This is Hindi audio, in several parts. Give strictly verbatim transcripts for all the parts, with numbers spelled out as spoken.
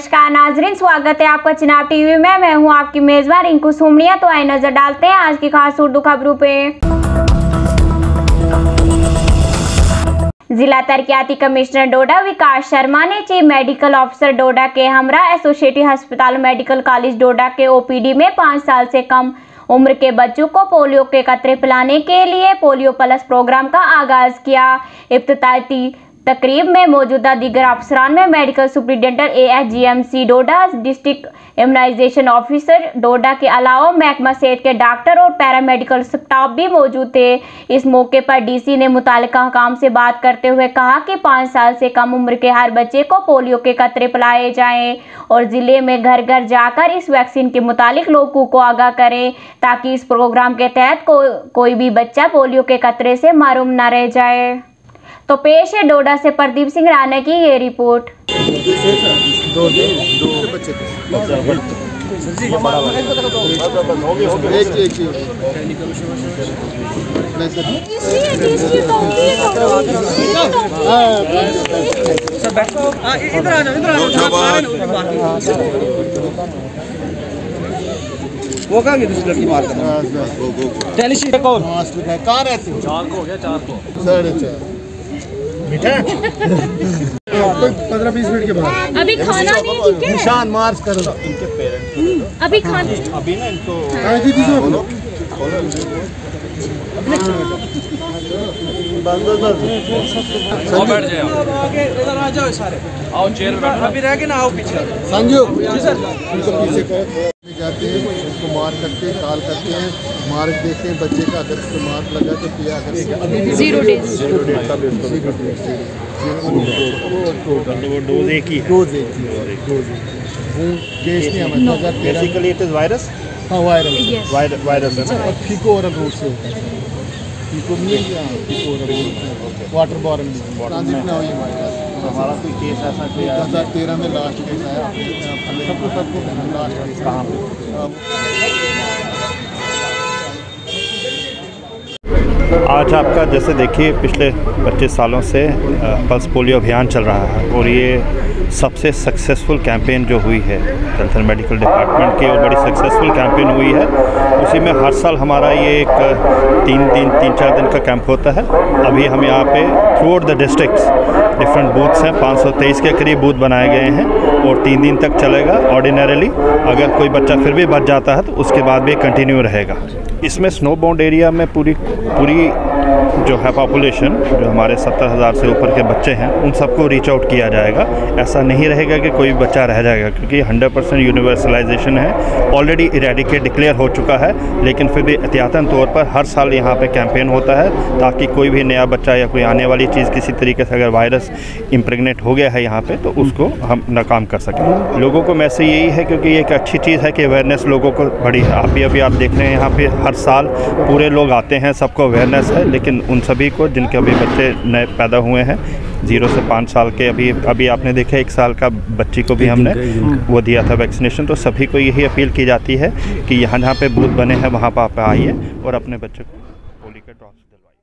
नमस्कार नाजरीन, स्वागत है आपका चिनाब टीवी में। मैं हूं आपकी मेजबान रिंकू सुमनिया। तो आइए नजर डालते हैं आज की खास उर्दू खबरों पे। जिला तरक्याती कमिश्नर डोडा विकास शर्मा ने चीफ मेडिकल ऑफिसर डोडा के हमरा एसोसिएटेड अस्पताल मेडिकल कॉलेज डोडा के ओपीडी में पाँच साल से कम उम्र के बच्चों को पोलियो के कतरे पिलाने के लिए पोलियो प्लस प्रोग्राम का आगाज किया। इफ्तिताही तकरीब में मौजूदा दीगर अफसरान में medical superintendent A H G M C Doda, district immunisation officer Doda के अलावा महकमा सेहत के डॉक्टर और पैरामेडिकल स्टाफ भी मौजूद थे। इस मौके पर डीसी ने मुतालिका हकाम से बात करते हुए कहा कि पाँच साल से कम उम्र के हर बच्चे को पोलियो के कतरे पिलाए जाएं और जिले में घर घर जाकर इस वैक्सीन के मुतालिक लोगों को आगाह करें ताकि इस प्रोग्राम के तहत को, कोई भी बच्चा पोलियो के कतरे से महरूम न रह जाए। तो पेश है डोडा से प्रदीप सिंह राणा की ये रिपोर्ट। दो दो बच्चे वो कहाँ गई दूसरी लड़की मार कर कौन कहाँ रहते हो? चार को हो गया, चार को साढ़े चार मीठा पंद्रह बीस मिनट के बाद अभी खाना नहीं, ठीक है? निशान मार्च करो इनके पेरेंट्स अभी खाना अभी ना इनको दीदी बोलो बैठ जाओ, इधर आ जाओ सारे, आओ चेयर पे अभी रह के ना, आओ पीछे संजू उनको पीछे करो जाते हैं, उसको मार करते हैं, काल करते हैं, मार्क देखते हैं बच्चे का, अगर उसको मार्क लगा तो पिया करते जीरो डेज जीरो डेज का वो डोज एक ही डोज एक ही डोज वो केस नहीं हमारे हजार बेसिकली इट इज वायरस। हाँ वायरल वायरस है ना, और फीको ओरल रूट से होता है। फीको नहीं है, faeco oral route water borne transit ना हुई हमारे पास। हमारा कोई केस ऐसा कोई दो हज़ार तेरह में लास्ट केस आया सबको सबको लास्ट केस कहाँ पे? आज आपका जैसे देखिए पिछले पच्चीस सालों से पल्स पोलियो अभियान चल रहा है और ये सबसे सक्सेसफुल कैंपेन जो हुई है हेल्थ एंड मेडिकल डिपार्टमेंट की और बड़ी सक्सेसफुल कैंपेन हुई है। उसी में हर साल हमारा ये एक तीन दिन तीन चार दिन का कैंप होता है। अभी हम यहाँ पे throughout the districts different booths हैं, पाँच सौ तेईस के करीब बूथ बनाए गए हैं और तीन दिन तक चलेगा ऑर्डिनरीली। अगर कोई बच्चा फिर भी बच जाता है तो उसके बाद भी कंटिन्यू रहेगा। इसमें स्नो बाउंड एरिया में पूरी पूरी जो है पॉपुलेशन, जो हमारे सत्तर हज़ार से ऊपर के बच्चे हैं, उन सबको रीच आउट किया जाएगा। ऐसा नहीं रहेगा कि कोई बच्चा रह जाएगा, क्योंकि हंड्रेड परसेंट यूनिवर्सलाइजेशन है, ऑलरेडी इरेडिकेट डिक्लेयर हो चुका है। लेकिन फिर भी एहतियातन तौर पर हर साल यहाँ पे कैंपेन होता है ताकि कोई भी नया बच्चा या कोई आने वाली चीज़ किसी तरीके से अगर वायरस इम्प्रेगनेट हो गया है यहाँ पे तो उसको हम नाकाम कर सकें। लोगों को मैसेज यही है, क्योंकि ये एक अच्छी चीज़ है कि अवेयरनेस लोगों को बड़ी है। अभी अभी आप देख रहे हैं यहाँ पे हर साल पूरे लोग आते हैं, सबको अवेयरनेस है, लेकिन उन सभी को जिनके अभी बच्चे नए पैदा हुए हैं जीरो से पाँच साल के, अभी अभी आपने देखा एक साल का बच्ची को भी हमने वो दिया था वैक्सीनेशन। तो सभी को यही अपील की जाती है कि यहाँ जहाँ पे बूथ बने हैं वहाँ पर आप आइए और अपने बच्चे को पोलियो के ड्रॉप्स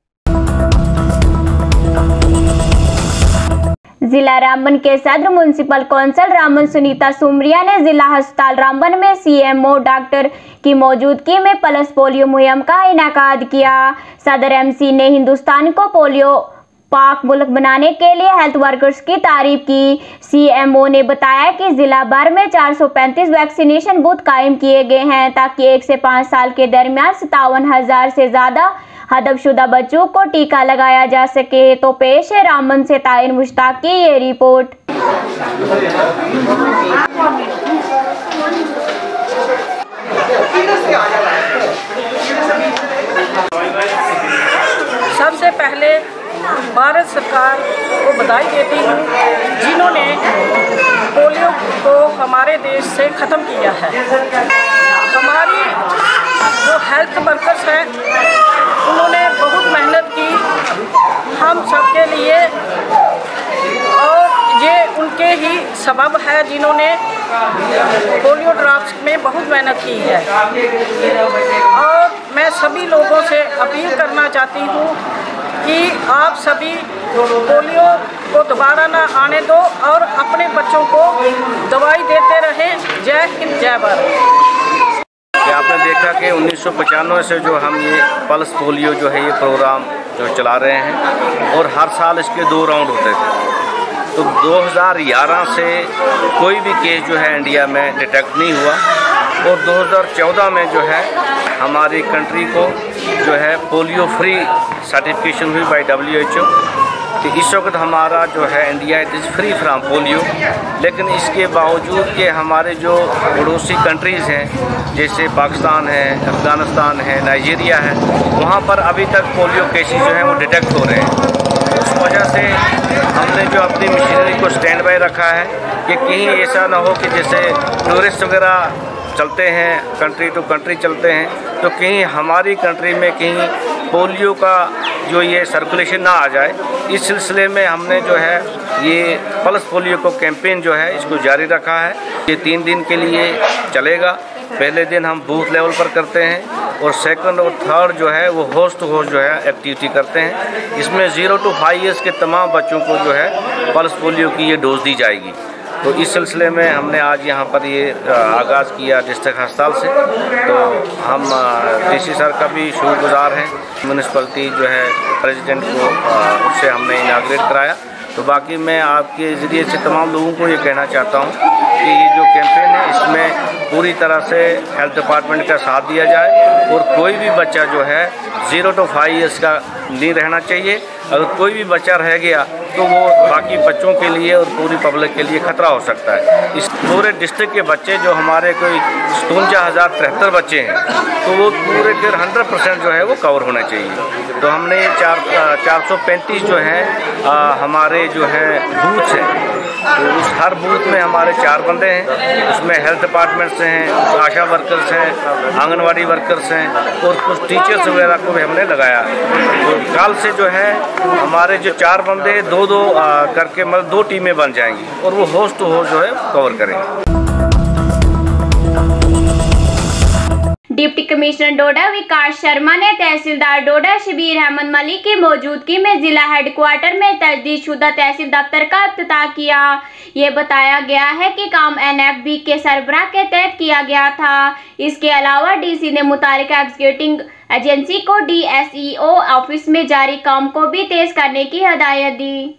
दिलवाइए। जिला रामबन के सदर म्युनिसिपल कौंसिल रामबन सुनीता सुमरिया ने जिला अस्पताल रामबन में सी एम ओ डॉक्टर की मौजूदगी में पल्स पोलियो मुहिम का इनेकाद किया। सदर एम सी ने हिंदुस्तान को पोलियो पाक मुल्क बनाने के लिए हेल्थ वर्कर्स की तारीफ की। सी एम ओ ने बताया कि जिला भर में चार सौ पैंतीस वैक्सीनेशन बूथ कायम किए गए हैं ताकि एक से पाँच साल के दरमियान सत्तावन हजार से ज़्यादा हदफशुदा बच्चों को टीका लगाया जा सके। तो पेश है रामबन से ताहिर मुश्ताक की ये रिपोर्ट। सबसे पहले भारत सरकार को बधाई देती हूँ जिन्होंने पोलियो को हमारे देश से ख़त्म किया है। हमारी जो हेल्थ वर्कर्स हैं उन्होंने बहुत मेहनत की हम सब के लिए और ये उनके ही सबब है जिन्होंने पोलियो ड्रॉप्स में बहुत मेहनत की है। और मैं सभी लोगों से अपील करना चाहती हूँ कि आप सभी पोलियो को दोबारा ना आने दो और अपने बच्चों को दवाई देते रहें। जय हिंद, जय भारत। कि आपने देखा कि उन्नीस सौ पचानवे से जो हम ये पल्स पोलियो जो है ये प्रोग्राम जो चला रहे हैं और हर साल इसके दो राउंड होते थे। तो दो हज़ार ग्यारह से कोई भी केस जो है इंडिया में डिटेक्ट नहीं हुआ और दो हज़ार चौदह में जो है हमारी कंट्री को जो है पोलियो फ्री सर्टिफिकेशन हुई बाय डब्ल्यू एच ओ। तो इस वक्त हमारा जो है India it is free from polio. लेकिन इसके बावजूद कि हमारे जो पड़ोसी कंट्रीज़ हैं जैसे पाकिस्तान है, अफ़गानिस्तान है, नाइजीरिया है, वहाँ पर अभी तक पोलियो केसेस जो हैं वो डिटेक्ट हो रहे हैं। उस वजह से हमने जो अपनी मशीनरी को स्टैंड बाय रखा है कि कहीं ऐसा ना हो कि जैसे टूरिस्ट वगैरह चलते हैं, कंट्री टू कंट्री चलते हैं, तो कहीं हमारी कंट्री में कहीं पोलियो का जो ये सर्कुलेशन ना आ जाए। इस सिलसिले में हमने जो है ये पल्स पोलियो को कैंपेन जो है इसको जारी रखा है। ये तीन दिन के लिए चलेगा। पहले दिन हम बूथ लेवल पर करते हैं और सेकंड और थर्ड जो है वो होस्ट टू होस्ट जो है एक्टिविटी करते हैं। इसमें ज़ीरो टू फाइव ईयर्स के तमाम बच्चों को जो है पल्स पोलियो की ये डोज दी जाएगी। तो इस सिलसिले में हमने आज यहाँ पर ये आगाज़ किया डिस्ट्रिक्ट अस्पताल से। तो हम डीसी सर का भी शुक्रगुजार हैं। म्यूनिसिपलिटी जो है प्रेसिडेंट को उससे हमने इनाग्रेट कराया। तो बाकी मैं आपके ज़रिए से तमाम लोगों को ये कहना चाहता हूँ कि ये जो कैंपेन है इसमें पूरी तरह से हेल्थ डिपार्टमेंट का साथ दिया जाए और कोई भी बच्चा जो है ज़ीरो टू फाइव ईयर्स का नहीं रहना चाहिए। अगर कोई भी बच्चा रह गया तो वो बाकी बच्चों के लिए और पूरी पब्लिक के लिए खतरा हो सकता है। इस पूरे डिस्ट्रिक्ट के बच्चे जो हमारे कोई सतवंजा हज़ार तिहत्तर बच्चे हैं तो वो पूरे फिर हंड्रेड परसेंट जो है वो कवर होना चाहिए। तो हमने चार चार सौ पैंतीस जो हैं हमारे जो है बूथ हैं, तो उस हर बूथ में हमारे चार बंदे हैं। उसमें हेल्थ डिपार्टमेंट से हैं, आशा वर्कर्स हैं, आंगनवाड़ी वर्कर्स हैं और कुछ टीचर्स वगैरह को भी हमने लगाया। तो कल से जो है हमारे जो चार बंदे दो दो आ, करके मतलब दो टीमें बन जाएंगी और वो होस्ट टू होस्ट जो है कवर करेंगे। डिप्टी कमिश्नर डोडा विकास शर्मा ने तहसीलदार डोडा शबीर अहमद मलिक की मौजूदगी में जिला हेडक्वार्टर में तजदीदशुदा तहसील दफ्तर का इफ्तिताह किया। ये बताया गया है कि काम एन एफ बी के सरबराह के तहत किया गया था। इसके अलावा डीसी ने मुतालिका एग्जीक्यूटिव एजेंसी को D S E O office में जारी काम को भी तेज करने की हदायत दी।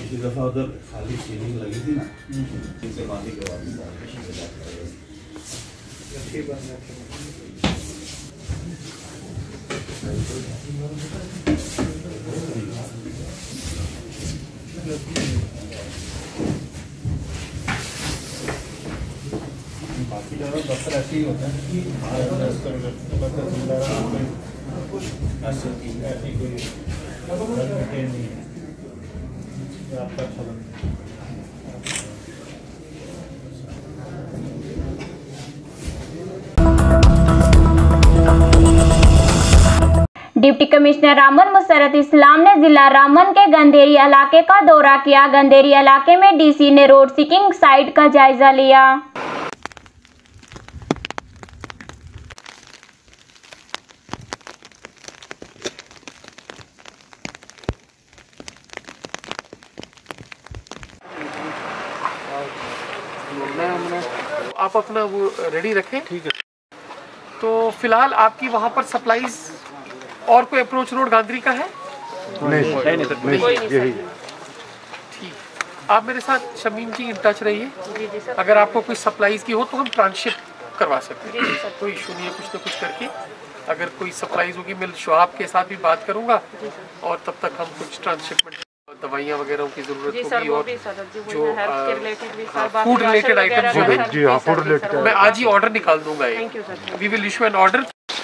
बाकी ज़्यादा दफ्तर ऐसे ही होता है कि ऐसी कोई नहीं है आपका अच्छा डिप्टी कमिश्नर रामन मुसरत इस्लाम ने जिला रामन के गंदेरी इलाके का दौरा किया। गंदेरी इलाके में डीसी ने रोड सीकिंग साइट का जायजा लिया। आप अपना वो रेडी रखें, ठीक है। तो फिलहाल आपकी वहाँ पर सप्लाईज और कोई अप्रोच रोड गांधरी का है? नहीं नहीं नहीं, ठीक। आप मेरे साथ शमीम जी इन टच रहिए। अगर आपको कोई सप्लाईज की हो तो हम ट्रांसशिप करवा सकते हैं, कोई इशू नहीं है। कुछ ना कुछ करके अगर कोई सप्लाईज होगी मैं शुआब के साथ भी बात करूँगा और तब तक हम कुछ ट्रांसशिपमेंट दवाइयाँ वगैरह की जरूरत होगी और जो फूड रिलेटेड आइटम जो है जी हाँ फूड रिलेटेड मैं आज ही ऑर्डर निकाल दूंगा। We will issue an order.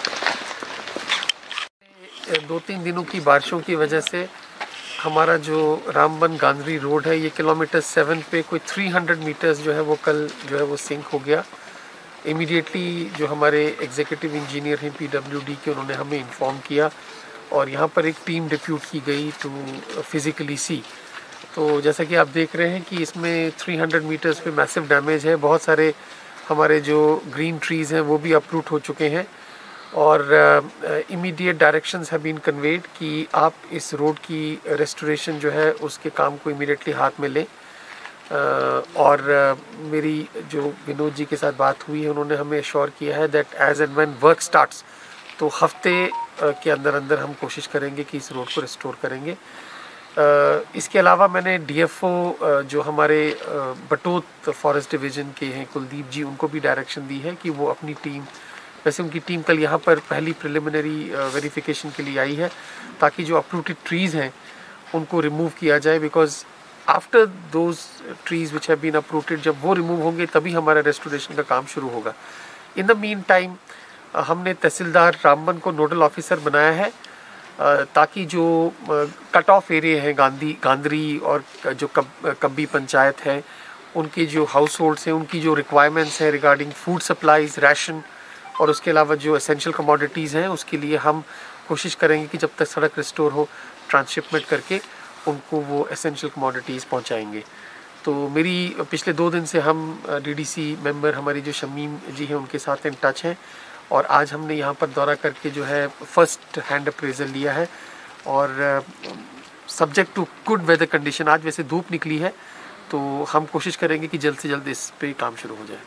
दो तीन दिनों की बारिशों की वजह से हमारा जो रामबन गांधरी रोड है ये किलोमीटर सेवन पे कोई तीन सौ मीटर्स जो है वो कल जो है वो सिंक हो गया। इमीडिएटली जो हमारे एग्जीक्यूटिव इंजीनियर हैं पी डब्ल्यू डी के, उन्होंने हमें इन्फॉर्म किया और यहाँ पर एक टीम डिप्यूट की गई टू फिज़िकली सी। तो जैसा कि आप देख रहे हैं कि इसमें तीन सौ मीटर्स पे मैसिव डैमेज है। बहुत सारे हमारे जो ग्रीन ट्रीज़ हैं वो भी अपरूट हो चुके हैं और immediate directions have been conveyed कि आप इस रोड की रेस्टोरेशन जो है उसके काम को इमीडिएटली हाथ में लें। uh, और uh, मेरी जो विनोद जी के साथ बात हुई है उन्होंने हमें एश्योर किया है that as and when work starts तो हफ्ते uh, के अंदर अंदर हम कोशिश करेंगे कि इस रोड को रिस्टोर करेंगे। uh, इसके अलावा मैंने डीएफओ uh, जो हमारे uh, बटोत फॉरेस्ट डिवीज़न के हैं कुलदीप जी, उनको भी डायरेक्शन दी है कि वो अपनी टीम, वैसे उनकी टीम कल यहाँ पर पहली प्रिलिमिनरी वेरिफिकेशन के लिए आई है ताकि जो अप्रूटेड ट्रीज़ हैं उनको रिमूव किया जाए, because after those trees which have been uprooted जब वो रिमूव होंगे तभी हमारा रेस्टोरेशन का काम शुरू होगा। इन द मीन टाइम हमने तहसीलदार रामबन को नोडल ऑफिसर बनाया है ताकि जो कट ऑफ एरिया हैं गांधी गांधरी और जो कब कब्बी पंचायत है उनकी जो हाउस होल्ड्स हैं उनकी जो रिक्वायरमेंट्स हैं रिगार्डिंग फूड सप्लाईज, राशन और उसके अलावा जो एसेंशियल कमोडिटीज़ हैं उसके लिए हम कोशिश करेंगे कि जब तक सड़क रिस्टोर हो ट्रांसशिपमेंट करके उनको वो एसेंशियल कमोडिटीज़ पहुंचाएंगे। तो मेरी पिछले दो दिन से हम डीडीसी मेंबर हमारी जो शमीम जी हैं उनके साथ इन टच हैं और आज हमने यहाँ पर दौरा करके जो है फर्स्ट हैंड अप्रेजल लिया है और subject to good weather condition, आज वैसे धूप निकली है तो हम कोशिश करेंगे कि जल्द से जल्द इस पे काम शुरू हो जाए।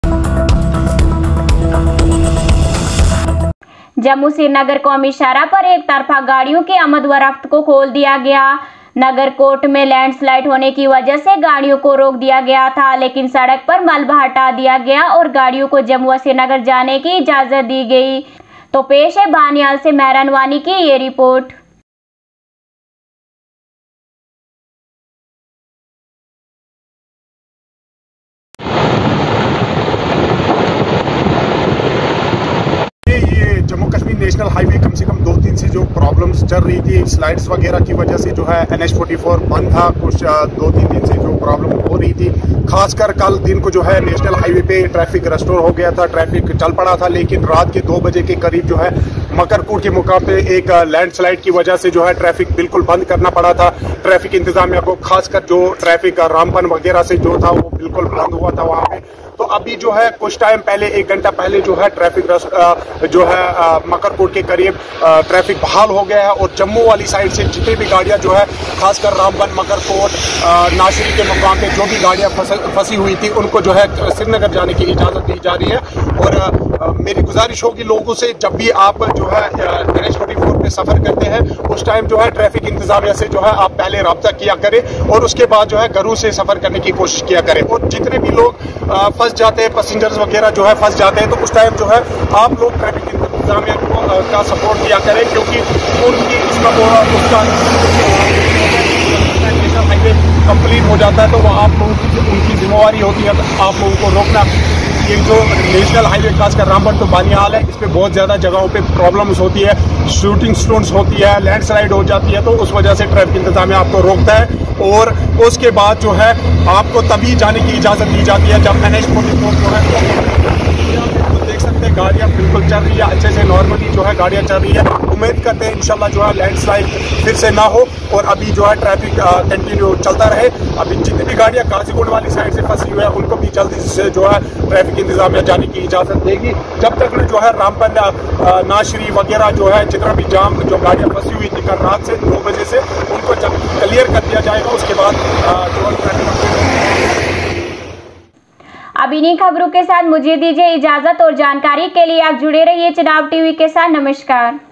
जम्मू श्रीनगर कौमी शाहराह पर एक तरफा गाड़ियों की आमद व रफ्त को खोल दिया गया। नगर कोट में लैंडस्लाइड होने की वजह से गाड़ियों को रोक दिया गया था, लेकिन सड़क पर मलबा हटा दिया गया और गाड़ियों को जम्मू व श्रीनगर जाने की इजाजत दी गई। तो पेश है बानियाल से मेहरान वानी की ये report. Jammu Kashmir national highway कम से कम दो दिन से जो प्रॉब्लम्स चल रही थी स्लाइड्स वगैरह की वजह से जो है एन एच फोर्टी फोर बंद था, कुछ दो तीन दिन से जो प्रॉब्लम हो रही थी। खासकर कल दिन को जो है नेशनल हाईवे पे ट्रैफिक रेस्टोर हो गया था, ट्रैफिक चल पड़ा था, लेकिन रात के दो बजे के करीब जो है मकरकोट के मुकाम पे एक लैंडस्लाइड की वजह से जो है ट्रैफिक बिल्कुल बंद करना पड़ा था ट्रैफिक इंतजामिया को। खासकर जो ट्रैफिक रामबन वगैरह से जो था वो बिल्कुल बंद हुआ था वहाँ पे। तो अभी जो है कुछ टाइम पहले एक घंटा पहले जो है ट्रैफिक जो है मकरकोट के करीब ट्रैफिक बहाल हो गया है और जम्मू वाली साइड से जितनी भी गाड़ियां जो है खासकर रामबन, मकरकोट, नाशरी के मुकाम पे जो भी गाड़ियां फंसी हुई थी उनको जो है श्रीनगर जाने की इजाज़त दी जा रही है। और मेरी गुजारिश होगी लोगों से, जब भी आप जो है एन एच फोर्टी फोर पे सफ़र करते हैं उस टाइम जो है ट्रैफिक इंतजामिया से जो है आप पहले रब्ता किया करें और उसके बाद जो है घरों से सफ़र करने की कोशिश किया करें। और जितने भी लोग फंस जाते हैं, पैसेंजर्स वगैरह जो है फंस जाते हैं, तो उस टाइम जो है आप लोग ट्रैफिक इंतजामिया का सपोर्ट किया करें, क्योंकि उनकी उसका उसका हाईवे कंप्लीट हो जाता है तो वो आप लोगों की उनकी जिम्मेवारी होती है आप लोगों को रोकना। ये जो नेशनल हाईवे खासकर रामबन टू बानियाल है, इस पे बहुत ज़्यादा जगहों पे प्रॉब्लम्स होती है, शूटिंग स्टोन्स होती है, लैंडस्लाइड हो जाती है, तो उस वजह से ट्रैफिक इंतजामिया आपको रोकता है। और उसके बाद जो है आपको तभी जाने की इजाज़त दी जाती है जब एन एच फोर्टी फोर जो है देख सकते हैं गाड़ियाँ बिल्कुल चल रही है अच्छे से, नॉर्मली जो है गाड़ियाँ चल रही है। उम्मीद करते हैं इंशाल्लाह जो है लैंडस्लाइड फिर से ना हो और अभी जो है ट्रैफिक कंटिन्यू चलता रहे। अभी जितनी भी गाड़ियाँ काजीकोट वाली साइड से फंसी हुई है उनको भी जल्दी से जो है ट्रैफिक इंतजामिया जाने की इजाज़त देगी। जब तक जो है रामबन, नाशरी वगैरह जो है जितना भी जाम जो गाड़ियाँ फंसी हुई थी कल रात से दो बजे से उनको जब क्लियर कर दिया जाएगा उसके बाद जो ट्रैफिक। अब इन्हीं खबरों के साथ मुझे दीजिए इजाजत और जानकारी के लिए आप जुड़े रहिए चिनाब टीवी के साथ। नमस्कार।